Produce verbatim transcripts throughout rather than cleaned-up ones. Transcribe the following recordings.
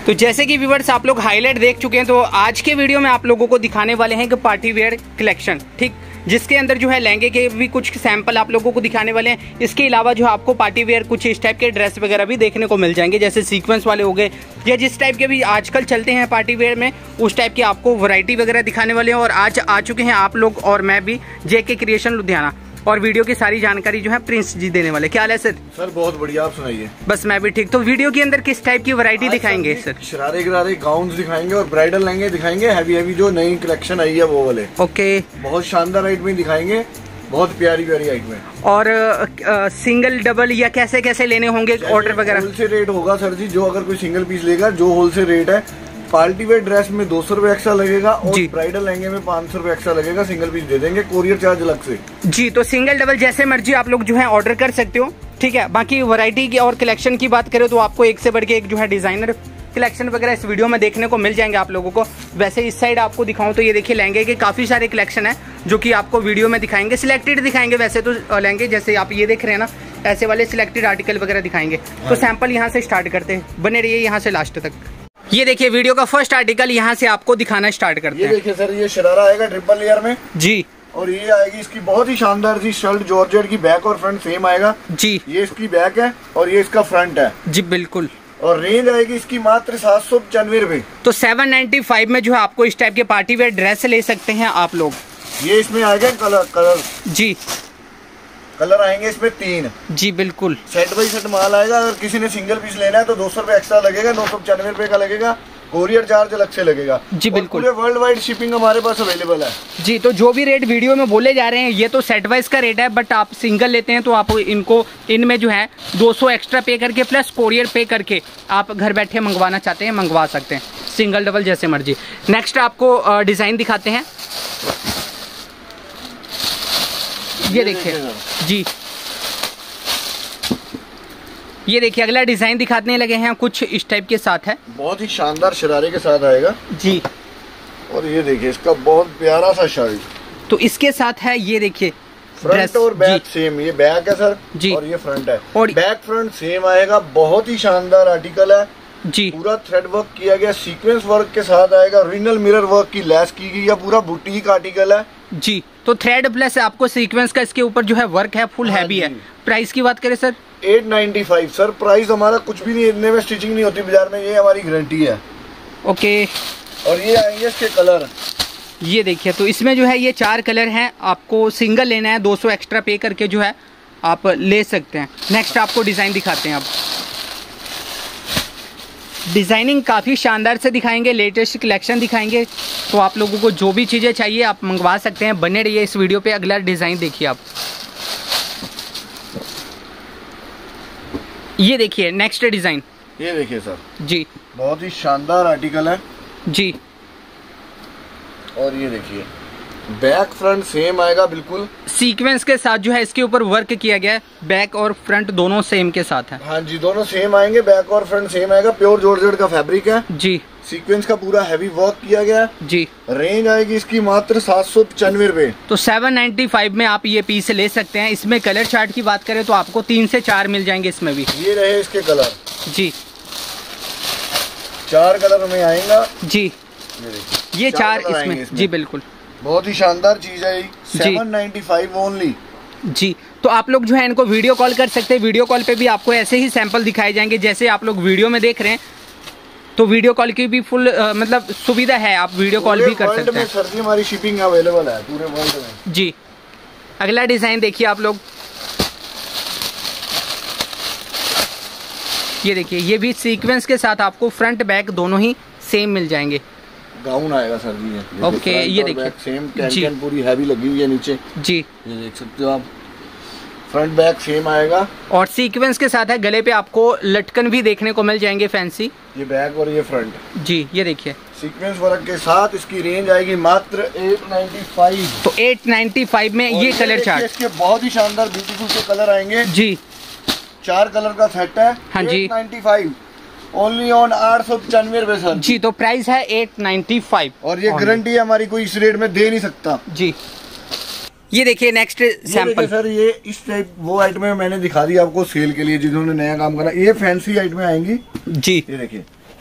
तो जैसे कि व्यूअर्स आप लोग हाईलाइट देख चुके हैं, तो आज के वीडियो में आप लोगों को दिखाने वाले हैं कि पार्टी वेयर कलेक्शन, ठीक, जिसके अंदर जो है लहंगे के भी कुछ सैंपल आप लोगों को दिखाने वाले हैं। इसके अलावा जो आपको पार्टी वेयर कुछ इस टाइप के ड्रेस वगैरह भी देखने को मिल जाएंगे, जैसे सीक्वेंस वाले हो गए या जिस टाइप के भी आजकल चलते हैं पार्टी वेयर में, उस टाइप की आपको वैरायटी वगैरह दिखाने वाले हैं। और आज आ चुके हैं आप लोग और मैं भी जेके क्रिएशन लुधियाना, और वीडियो की सारी जानकारी जो है प्रिंस जी देने वाले। क्या हाल है सर? सर बहुत बढ़िया, आप सुनाइए। बस मैं भी ठीक। तो वीडियो के अंदर किस टाइप की वैरायटी दिखाएंगे सर? शरारे गरारे गाउन्स दिखाएंगे और ब्राइडल लहंगे दिखाएंगे, हैवी हैवी जो नई कलेक्शन आई है वो वाले। ओके, बहुत शानदार आइट में दिखाएंगे, बहुत प्यारी प्यारी आइट में। और आ, सिंगल डबल या कैसे कैसे लेने होंगे ऑर्डर वगैरह? होलसेल रेट होगा सर जी, जो अगर कोई सिंगल पीस लेगा, जो होलसेल रेट है। पार्टी वेयर ड्रेस में दो सौ रुपए एक्स्ट्रा लगेगा और ब्राइडल लहंगे में पाँच सौ रुपए एक्स्ट्रा लगेगा, सिंगल पीस दे देंगे, कोरियर चार्ज अलग से। जी, तो सिंगल डबल जैसे मर्जी आप लोग जो है ऑर्डर कर सकते हो, ठीक है। बाकी वैरायटी की और कलेक्शन की बात करें तो आपको एक से बढ़ के एक जो है डिजाइनर कलेक्शन वगैरह इस वीडियो में देखने को मिल जाएंगे आप लोगों को। वैसे इस साइड आपको दिखाऊं तो ये देखिए लहंगे के काफी सारे कलेक्शन है जो कि आपको वीडियो में दिखाएंगे, सिलेक्टेड दिखाएंगे। वैसे तो लहंगे जैसे आप ये देख रहे हैं ना, ऐसे वाले सिलेक्टेड आर्टिकल वगैरह दिखाएंगे। तो सैंपल यहाँ से स्टार्ट करते हैं, बने रहिए यहाँ से लास्ट तक। ये देखिए वीडियो का फर्स्ट आर्टिकल यहाँ से आपको दिखाना स्टार्ट करते हैं। ये देखिए सर, ये शरारा आएगा ट्रिपल लेयर में जी, और ये आएगी इसकी बहुत ही शानदार सी शर्ट, जॉर्जेट की, बैक और फ्रंट सेम आएगा जी। ये इसकी बैक है और ये इसका फ्रंट है जी, बिल्कुल। और रेंज आएगी इसकी मात्र सात सौ पचानवे रुपए। तो सेवन नाइन्टी फाइव में जो है आपको इस टाइप के पार्टी वेयर ड्रेस ले सकते हैं आप लोग। ये इसमें आएगा कलर कलर जी, कलर आएंगे इसमें तीन जी, बिल्कुल। सेट बाई सेट माल आएगा। अगर किसी ने सिंगल पीस लेना है तो दो सौ रुपए एक्स्ट्रा लगेगा, नौ सौ पचानवे रुपए का लगेगा, कोरियर चार्ज अलग से लगेगा जी, बिल्कुल। पूरे वर्ल्ड वाइड शिपिंग हमारे पास अवेलेबल है जी। तो जो भी रेट वीडियो में बोले जा रहे हैं ये तो सेट वाइज का रेट है, बट आप सिंगल लेते हैं तो आप इनको इनमें जो है दो सौ एक्स्ट्रा पे करके प्लस कोरियर पे करके आप घर बैठे मंगवाना चाहते हैं मंगवा सकते हैं, सिंगल डबल जैसे मर्जी। नेक्स्ट आपको डिजाइन दिखाते हैं, ये देखिए जी, ये देखिए अगला डिजाइन दिखाने लगे हैं, कुछ इस टाइप के साथ है, बहुत ही शानदार शरारे के साथ आएगा जी। और ये देखिए इसका बहुत प्यारा सा शर्ट, तो इसके साथ है, ये देखिए फ्रंट और बैक सेम। ये बैक है सर जी, और ये फ्रंट है, और बैक फ्रंट सेम आएगा। बहुत ही शानदार आर्टिकल है जी, पूरा थ्रेड वर्क किया गया, सीक्वेंस वर्क के साथ आएगा, ओरिजिनल मिरर वर्क की लैस की गई है, पूरा बुटीक आर्टिकल है जी। तो थ्रेड प्लस आपको सीक्वेंस का इसके ऊपर जो है वर्क है, फुल हैवी है। प्राइस की बात करें sir, eight ninety five sir, price हमारा कुछ भी नहीं, इतने में स्टिचिंग नहीं होती बाजार में, ये हमारी गारंटी है। ओके, और ये आएंगे इसके कलर, ये देखिए। तो इसमें जो है ये चार कलर हैं, आपको सिंगल लेना है दो सौ एक्स्ट्रा पे करके जो है आप ले सकते हैं। नेक्स्ट आपको डिजाइन दिखाते हैं, अब डिजाइनिंग काफ़ी शानदार से दिखाएंगे, लेटेस्ट कलेक्शन दिखाएंगे। तो आप लोगों को जो भी चीज़ें चाहिए आप मंगवा सकते हैं, बने रहिए इस वीडियो पे। अगला डिज़ाइन देखिए आप, ये देखिए नेक्स्ट डिज़ाइन, ये देखिए सर जी, बहुत ही शानदार आर्टिकल है जी। और ये देखिए बैक फ्रंट सेम आएगा, बिल्कुल सीक्वेंस के साथ जो है इसके ऊपर वर्क किया गया है, बैक और फ्रंट दोनों सेम के साथ है। हाँ जी, दोनों सेम आएंगे, बैक और फ्रंट सेम आएगा, प्योर जॉर्जेट का फैब्रिक है जी, सीक्वेंस का पूरा हैवी वर्क किया गया है जी। रेंज आएगी इसकी मात्र सात सौ पचानवे रुपए। तो सेवन नाइन्टी फाइव में आप ये पीस ले सकते हैं। इसमें कलर चार्ट की बात करें तो आपको तीन से चार मिल जाएंगे इसमें भी। ये रहे इसके कलर जी, चार कलर में आएगा जी, ये, ये चार, चार इसमें, इसमें जी, बिल्कुल। बहुत ही शानदार चीज है, सेवन नाइन्टी फाइव ओनली जी। तो आप लोग जो है इनको वीडियो कॉल कर सकते हैं, वीडियो कॉल पे भी आपको ऐसे ही सैंपल दिखाए जाएंगे जैसे आप लोग वीडियो में देख रहे हैं। तो वीडियो कॉल की भी फुल आ, मतलब सुविधा है, आप वीडियो कॉल भी कर सकते हैं। सर जी हमारी शिपिंग अवेलेबल है पूरे वर्ल्ड में जी। अगला डिजाइन देखिए आप लोग, ये देखिए, ये भी सीक्वेंस के साथ आपको फ्रंट बैक दोनों ही सेम मिल जाएंगे। गाउन आएगा सर जी, ये ओके, ये देखिए सेम कैन पूरी हैवी लगी हुई है नीचे जी, ये देख सकते हो आप, फ्रंट बैक सेम आएगा। और सीक्वेंस के साथ है, गले पे आपको लटकन भी देखने को मिल जाएंगे फैंसी, ये बैक और ये फ्रंट जी। ये देखिए सीक्वेंस वर्क के साथ इसकी रेंज आएगी मात्र एट नाइन्टी फाइव। तो एट नाइन्टी फाइव में ये कलर चार्ट, इसके बहुत ही शानदार ब्यूटीफुल से कलर आएंगे जी, चार कलर का सेट है। हाँ जी, eight ninety five only on आठ सौ पचानवे रुपए सर जी। तो प्राइस है एट नाइन्टी फाइव, और ये गारंटी है हमारी, कोई इस रेट में दे नहीं सकता जी। ये देखिए नेक्स्ट सैंपल सर, ये इस टाइप वो आइटमें मैंने दिखा दी आपको सेल के लिए, जिन्होंने नया काम करा। ये फैंसी आइटमें आएंगी जी, ये देखिए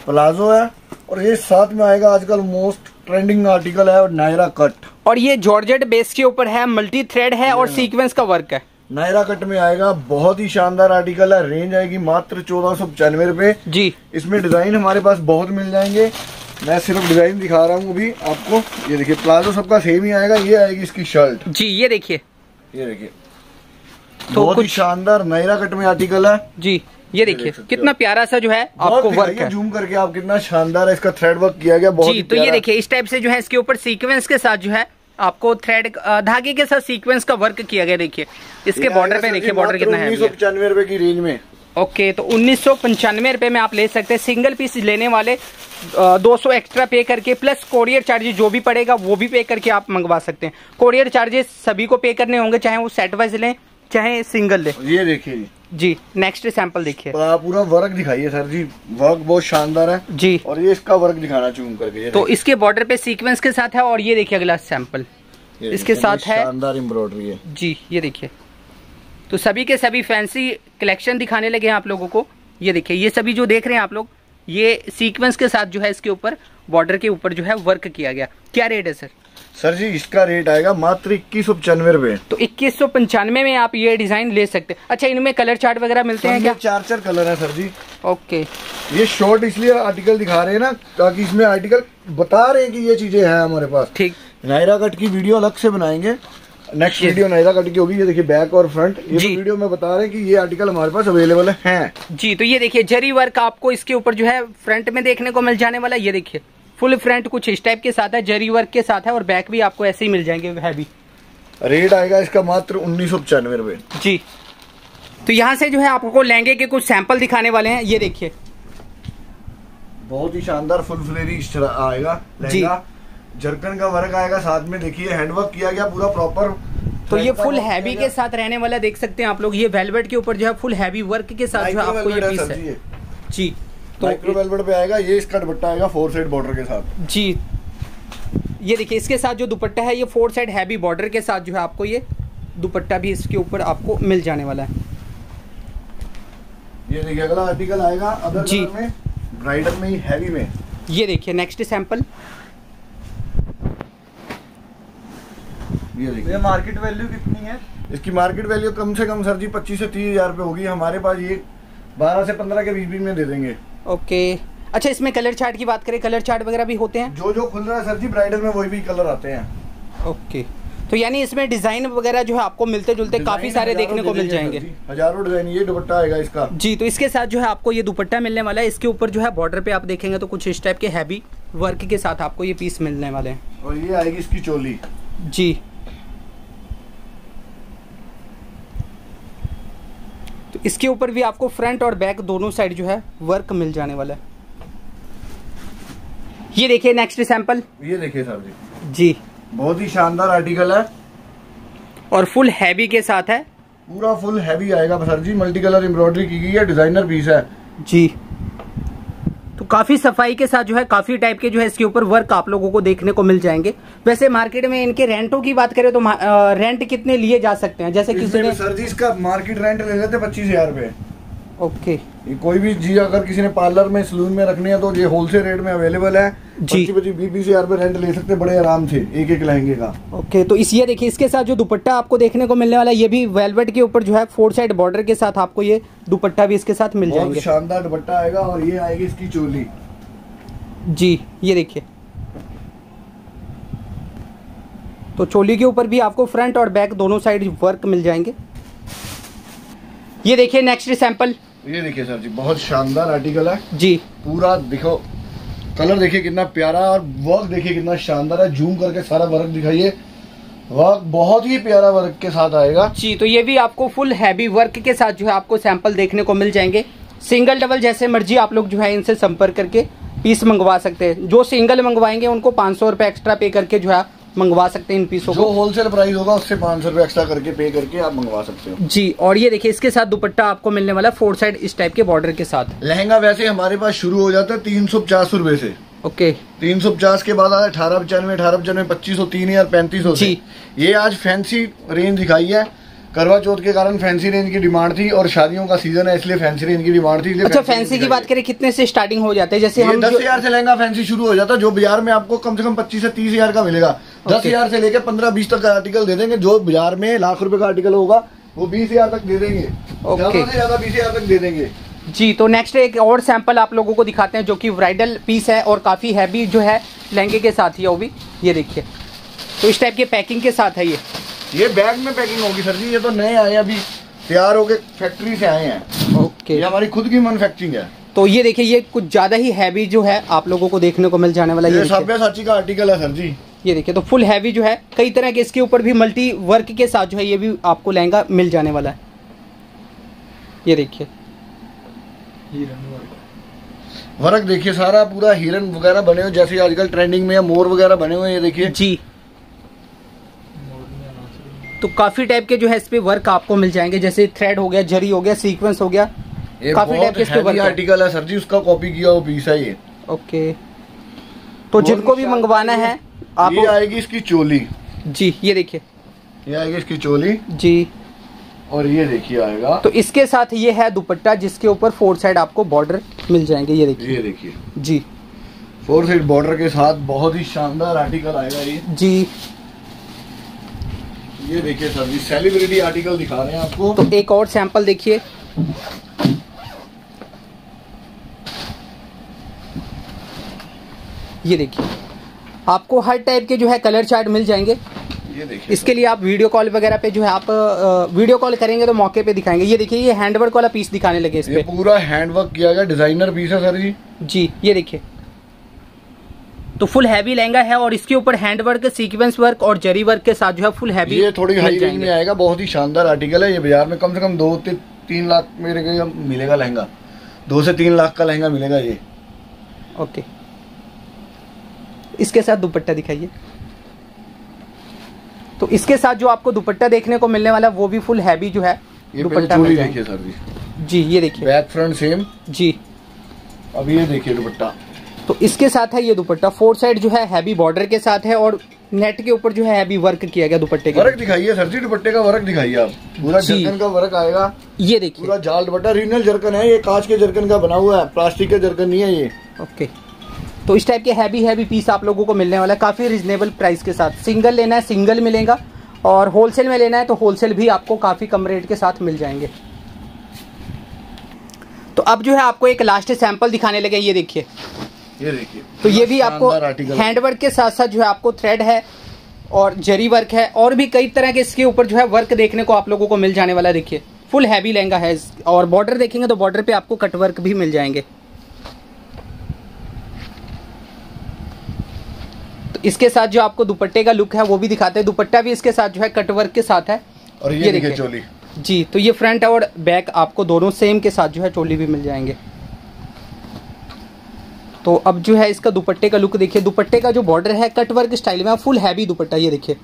प्लाजो है और ये साथ में आएगा आजकल मोस्ट ट्रेंडिंग आर्टिकल है नायरा कट, और ये जॉर्जेट बेस के ऊपर है, मल्टी थ्रेड है और सीक्वेंस का वर्क है। नायरा कट में आएगा, बहुत ही शानदार आर्टिकल है। रेंज आएगी मात्र चौदह सौ पचानवे रुपए जी। इसमें डिजाइन हमारे पास बहुत मिल जाएंगे, मैं सिर्फ डिजाइन दिखा रहा हूँ अभी आपको। ये देखिए प्लाजो सबका सेम ही आएगा। ये आएगी इसकी शर्ट जी, ये देखिए, ये देखिए तो बहुत ही शानदार नायरा कट में आर्टिकल है जी। ये देखिए कितना प्यारा सा जो है आपको वर्क है। जूम करके आप कितना शानदार है इसका थ्रेड वर्क किया गया बहुत जी। तो ये देखिए इस टाइप से जो है इसके ऊपर सीक्वेंस के साथ जो है आपको थ्रेड धागे के साथ सीक्वेंस का वर्क किया गया। देखिए इसके बॉर्डर पे देखिए बॉर्डर कितना है, उन्नीस सौ पचानवे रुपए की रेंज में। ओके, तो उन्नीस सौ पंचानवे रुपए में आप ले सकते हैं। सिंगल पीस लेने वाले दो सौ एक्स्ट्रा पे करके प्लस कोरियर चार्जेस जो भी पड़ेगा वो भी पे करके आप मंगवा सकते हैं। कोरियर चार्जेस सभी को पे करने होंगे, चाहे वो सेट वाइज लें चाहे सिंगल ले। ये देखिए जी, नेक्स्ट सैंपल देखिए, पूरा वर्क दिखाइए सर जी, वर्क बहुत शानदार है जी। और ये इसका वर्क दिखाना जूम करके, तो इसके बॉर्डर पे सीक्वेंस के साथ है। और ये देखिए अगला सैंपल इसके साथ है, शानदार एम्ब्रॉयडरी है जी। ये देखिए तो सभी के सभी फैंसी कलेक्शन दिखाने लगे हैं आप लोगों को। ये देखिए ये सभी जो देख रहे हैं आप लोग, ये सीक्वेंस के साथ जो है इसके ऊपर बॉर्डर के ऊपर जो है वर्क किया गया। क्या रेट है सर? सर जी इसका रेट आएगा मात्र इक्कीस सौ पचानवे रुपए। तो इक्कीस सौ पंचानवे में आप ये डिजाइन ले सकते हैं। अच्छा, इनमें कलर चार्ट वगैरह मिलते हैं क्या? चार चार कलर है सर जी। ओके, ये शॉर्ट इसलिए आर्टिकल दिखा रहे हैं ना, ताकि इसमें आर्टिकल बता रहे हैं कि ये चीजें हैं हमारे पास। ठीक, नायरा कट की वीडियो अलग से बनाएंगे, नेक्स्ट वीडियो नायरा कट की होगी। ये देखिए बैक और फ्रंट, ये तो वीडियो में बता रहे हैं कि ये आर्टिकल हमारे पास अवेलेबल है जी। तो ये देखिए जरी वर्क आपको इसके ऊपर जो है फ्रंट में देखने को मिल जाने वाला। ये देखिए फुल फ्रंट कुछ इस टाइप के साथ है, जरी वर्क के साथ है, और बैक भी आपको ऐसे ही मिल जाएंगे हैवी। रेट आएगा इसका मात्र उन्नीस सौ पचानवे रुपए जी। तो यहाँ से जो है आपको लहंगे के कुछ सैंपल दिखाने वाले हैं। ये देखिए बहुत ही शानदार फुल फ्लेरी आएगा लहंगा, जरकन का वर्क आएगा साथ में। देखिए हैंडवर्क किया गया पूरा प्रॉपर। तो ये फुल हैवी के साथ रहने वाला देख सकते हैं आप लोग। ये वेलवेट के ऊपर जो है फुल हैवी वर्क के साथ जो है आपको ये पीस है जी। तो माइक्रो वेलवेट पे आएगा। ये इसका दुपट्टा आएगा फोर साइड बॉर्डर के साथ जी। ये देखिए इसके साथ जो दुपट्टा है ये फोर साइड हैवी बॉर्डर के साथ जो है आपको ये दुपट्टा भी इसके ऊपर आपको मिल जाने वाला है। ये देखिए अगला आर्टिकल आएगा अदर जी में, ब्राइडल में ही हैवी में। ये देखिए नेक्स्ट सैंपल, ये देखिए मार्केट वैल्यू कितनी है इसकी? मार्केट वैल्यू कम से कम सर जी पच्चीस से तीस हजार रुपए होगी। हमारे पास ये बारह से पंद्रह के बीच बीच में दे देंगे। ओके, अच्छा इसमें कलर चार्ट की बात करें, कलर चार्ट वगैरह भी होते हैं? जो जो खुल रहा है सर जी ब्राइडल में वही भी कलर आते हैं। ओके, तो यानी इसमें डिजाइन वगैरह जो है आपको मिलते जुलते काफी सारे देखने को मिल जाएंगे। हजारों डिजाइन। ये दुपट्टा आएगा इसका जी। तो इसके साथ जो है आपको ये दुपट्टा मिलने वाला है। इसके ऊपर जो है बॉर्डर पे आप देखेंगे तो कुछ इस टाइप के हैवी वर्क के साथ आपको ये पीस मिलने वाले हैं। और ये आएगी इसकी चोली जी। तो इसके ऊपर भी आपको फ्रंट और बैक दोनों साइड जो है वर्क मिल जाने वाला है। ये देखिए नेक्स्ट सैंपल, ये देखिए सर जी जी, बहुत ही शानदार आर्टिकल है और फुल हैवी के साथ है। पूरा फुल हैवी आएगा सर जी, मल्टी कलर एम्ब्रॉयडरी की गई है, डिजाइनर पीस है जी। तो काफी सफाई के साथ जो है काफी टाइप के जो है इसके ऊपर वर्क आप लोगों को देखने को मिल जाएंगे। वैसे मार्केट में इनके रेंटों की बात करें तो रेंट कितने लिए जा सकते हैं? जैसे किसी ने सर जी इसका मार्केट रेंट ले लेते पच्चीस हजार रुपए। ओके, ये कोई भी जी अगर किसी ने पार्लर में सलून में रखनी है तो ये होलसेल रेट में अवेलेबल है जी। पच्चीस बीस बीस हजार रुपए रेंट ले सकते बड़े आराम से एक एक लहंगे का। ओके, तो इस ये देखिए इसके साथ जो दुपट्टा आपको देखने को मिलने वाला है ये भी वेलवेट के ऊपर जो है फोर साइड बॉर्डर के साथ आपको ये दुपट्टा भी इसके साथ मिल जाएंगे। शानदार दुपट्टा आएगा और ये आएगी इसकी चोली जी। ये देखिए तो चोली के ऊपर भी आपको फ्रंट और बैक दोनों साइड वर्क मिल जाएंगे। ये देखिए नेक्स्ट सैंपल, ये देखिए सर जी बहुत शानदार आर्टिकल है जी। पूरा देखो कलर देखिए कितना प्यारा और वर्क देखिए कितना शानदार है। जूम करके सारा वर्क दिखाइए, वर्क बहुत ही प्यारा वर्क के साथ आएगा जी। तो ये भी आपको फुल हैवी वर्क के साथ जो है आपको सैंपल देखने को मिल जाएंगे। सिंगल डबल जैसे मर्जी आप लोग जो है इनसे संपर्क करके पीस मंगवा सकते हैं। जो सिंगल मंगवाएंगे उनको पाँच सौ रुपए एक्स्ट्रा पे करके जो है मंगवा सकते हैं इन पीसों को। जो होलसेल प्राइस होगा उससे पाँच सौ रुपए एक्स्ट्रा करके पे करके आप मंगवा सकते हो जी। और ये देखिए इसके साथ दुपट्टा आपको मिलने वाला फोर साइड इस टाइप के बॉर्डर के साथ। लहंगा वैसे हमारे पास शुरू हो जाता है तीन सौ पचास रुपए से। ओके, तीन सौ पचास के बाद आता है अठारह पचानवे, अठारह पचानवे, पच्चीस सौ, तीन हजार, पैंतीस सौ। ये आज फैंसी रेंज दिखाई है, करवा चौथ के कारण फैंसी रेंज की डिमांड थी और शादियों का सीजन है इसलिए फैंसी रेंज की डिमांड थी। अच्छा, फैंसी की बात करें कितने से स्टार्टिंग हो जाते हैं? जैसे हम दस हजार से लहंगा फैंसी शुरू हो जाता है, जो बाजार में आपको कम से कम पच्चीस से तीस हजार का मिलेगा। दस हजार से लेकर पंद्रह बीस तक का आर्टिकल दे देंगे। जो बाजार में लाख रुपए का आर्टिकल होगा वो बीस हजार तक दे देंगे, ज्यादा से ज्यादा बीस हजार तक दे देंगे जी। तो नेक्स्ट एक और सैंपल आप लोगों को दिखाते हैं जो कि ब्राइडल पीस है और काफी हैवी जो है लहंगे के साथ ही है वो भी। ये देखिए, तो इस टाइप के पैकिंग के साथ है ये ये बैग में पैकिंग होगी सर जी। ये तो नए आए अभी तैयार होके फैक्ट्री से आए हैं। ओके, ये हमारी खुद की मैन्युफैक्चरिंग है। तो ये देखिए, ये कुछ ज्यादा ही हैवी जो है आप लोगों को देखने को मिल जाने वाला। ये सब्यसाची का आर्टिकल है सर जी। ये देखिए, तो फुल हैवी जो है, कई तरह के इसके ऊपर भी मल्टी वर्क के साथ जो है ये भी आपको लहंगा मिल जाने वाला है। ये देखिए वर्क देखिए, सारा पूरा हिरन वगैरह बने हुए जैसे आजकल ट्रेंडिंग में है, मोर वगैरह बने हुए हैं। ये देखिए जी, तो काफी टाइप के जो है इस पे वर्क आपको मिल जाएंगे, जैसे थ्रेड हो गया, जरी हो गया, सीक्वेंस हो गया। ये काफी टाइप के इस पे वर्क आर्टिकल है सर जी, उसका कॉपी किया हुआ पीस है ये। ओके, तो जिनको भी मंगवाना है आप, ये आएगी इसकी चोली जी। ये देखिए, ये आएगी इसकी चोली जी, और ये देखिए आएगा। तो इसके साथ ये है दुपट्टा जिसके ऊपर फोर साइड आपको बॉर्डर मिल जाएंगे। ये देखिए, ये देखिए जी, फोर साइड बॉर्डर के साथ बहुत ही शानदार आर्टिकल आएगा ये जी। ये देखिए सर जी, सेलिब्रिटी आर्टिकल दिखा रहे हैं आपको। तो एक और सैंपल देखिए, ये देखिए, आपको हर टाइप के जो है कलर चार्ट मिल जाएंगे। ये देखिए, इसके लिए आप वीडियो कॉल वगैरह पे जो है आप वीडियो कॉल करेंगे तो मौके पे दिखाएंगे। ये देखिए, ये हैंडवर्क वाला पीस दिखाने लगे इस पे। ये पूरा हैंडवर्क किया गया डिजाइनर पीस है सर जी। जी, ये देखिए, तो फुल हैवी लहंगा है और इसके ऊपर हैंडवर्क, सीक्वेंस वर्क और जरी वर्क के साथ जो है फुल हैवी। ये थोड़ी हाई रेंज में आएगा, बहुत ही शानदार आर्टिकल है। ये बाजार में कम से कम दो ती, तीन लाख मेरे को मिलेगा लहंगा, दो से तीन लाख का लहंगा मिलेगा ये। ओके, इसके साथ दुपट्टा दिखाइए। तो इसके साथ जो आपको दुपट्टा देखने को मिलने वाला है वो भी फुल हैवी जो है दुपट्टा मिल जाएगा। देखिए सर जी, जी, ये देखिए, बैक फ्रंट सेम जी। अब ये देखिए दुपट्टा, तो इसके साथ है ये दुपट्टा, फोर साइड जो है हैवी बॉर्डर के साथ है और नेट के ऊपर जो है हैवी वर्क किया गया दुपट्टे के। वर्क दिखाइए सर जी, दुपट्टे का वर्क दिखाइए आप। पूरा जरकन का वर्क आएगा। ये देखिए, पूरा जाल दुपट्टा, रीजनल जरकन है ये, कांच के जरकन का बना हुआ है, प्लास्टिक का जरकन नहीं है ये। ओके, तो इस टाइप के हैवी हैवी पीस आप लोगों को मिलने वाला है काफी रिजनेबल प्राइस के साथ। सिंगल लेना है सिंगल मिलेगा और होलसेल में लेना है तो होलसेल भी आपको काफी कम रेट के साथ मिल जाएंगे। तो अब जो है आपको एक लास्ट सैंपल दिखाने लगे। ये देखिए, ये देखिए, तो ये भी आपको हैंडवर्क के साथ साथ जो है आपको थ्रेड है और जरी वर्क है और भी कई तरह के इसके ऊपर जो है वर्क देखने को आप लोगों को मिल जाने वाला है। देखिए, फुल हैवी लहंगा है और बॉर्डर देखेंगे तो बॉर्डर पे आपको कट वर्क भी मिल जाएंगे। तो इसके साथ जो आपको दुपट्टे का लुक है वो भी दिखाते हैं। दुपट्टा भी इसके साथ जो है कट वर्क के साथ है। और ये, ये देखिए चोली जी, तो ये फ्रंट और बैक आपको दोनों सेम के साथ जो है चोली भी मिल जाएंगे। तो अब जो है इसका दुपट्टे का लुक देखिए, दुपट्टे का जो बॉर्डर है कट वर्क स्टाइल में, फुल हैवी दुपट्टा। ये देखिए,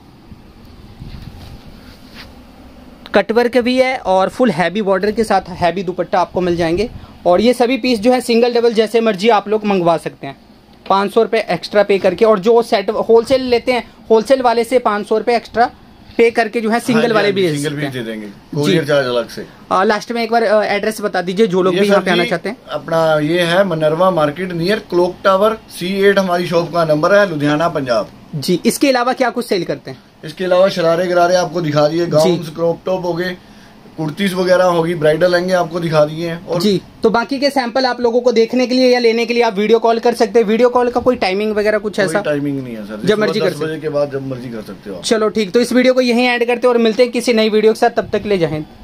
कट वर्क भी है और फुल हैवी बॉर्डर के साथ हैवी दुपट्टा आपको मिल जाएंगे। और ये सभी पीस जो है सिंगल डबल जैसे मर्जी आप लोग मंगवा सकते हैं, पाँच सौ रुपये एक्स्ट्रा पे करके। और जो सेट होलसेल लेते हैं, होलसेल वाले से पाँच सौ रुपये एक्स्ट्रा पे करके जो है सिंगल हाँ, वाले भी सिंगल भी दे देंगे, कोरियर चार्ज अलग से। आ, लास्ट में एक बार एड्रेस बता दीजिए जो लोग भी यहाँ पे आना चाहते हैं। अपना ये है Manrava market near clock tower, C eight हमारी शॉप का नंबर है, लुधियाना पंजाब जी। इसके अलावा क्या कुछ सेल करते हैं? इसके अलावा शरारे गरारे आपको दिखा दिए, गाउन्स, क्रॉप टॉप हो गए, कुर्तीज वगैरह होगी, ब्राइडल लहंगे आपको दिखा दिए हैं। और जी, तो बाकी के सैंपल आप लोगों को देखने के लिए या लेने के लिए आप वीडियो कॉल कर सकते हैं। वीडियो कॉल का कोई टाइमिंग वगैरह कुछ ऐसा? कोई टाइमिंग नहीं है सर, जब मर्जी कर सकते बजे के बाद जब मर्जी कर सकते हो। चलो ठीक, तो इस वीडियो को यहीं ऐड करते हैं और मिलते हैं किसी नई वीडियो के साथ। तब तक ले जाएं।